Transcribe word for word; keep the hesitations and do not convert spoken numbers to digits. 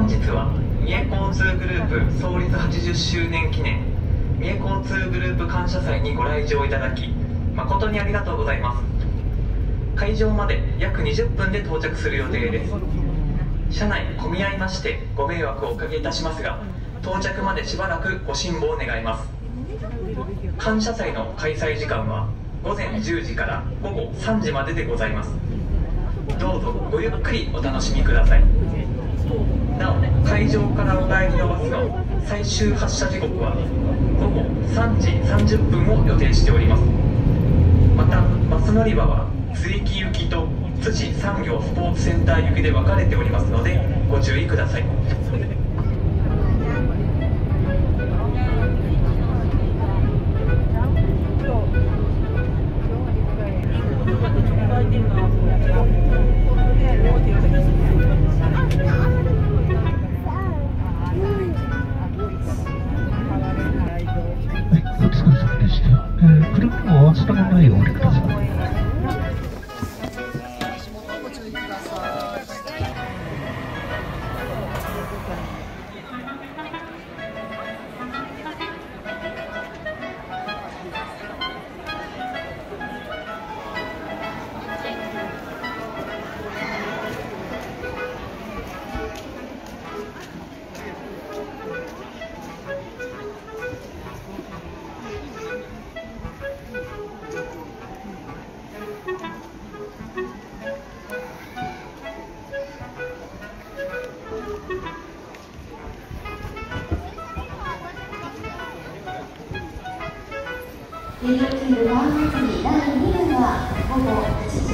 本日は三重交通グループ創立はちじゅっしゅうねん記念三重交通グループ感謝祭にご来場いただき誠にありがとうございます。会場まで約にじゅっぷんで到着する予定です。車内混み合いましてご迷惑をおかけいたしますが、到着までしばらくご辛抱願います。感謝祭の開催時間はごぜんじゅうじからごごさんじまででございます。どうぞごゆっくりお楽しみください。なお、会場からお帰りのバスの最終発車時刻はごごさんじさんじゅっぷんを予定しております。またバス乗り場は津駅行きと津市産業スポーツセンター行きで分かれておりますのでご注意ください。 車を合わせたままでお降りください。 営業中の番組だいに部は午後はちじ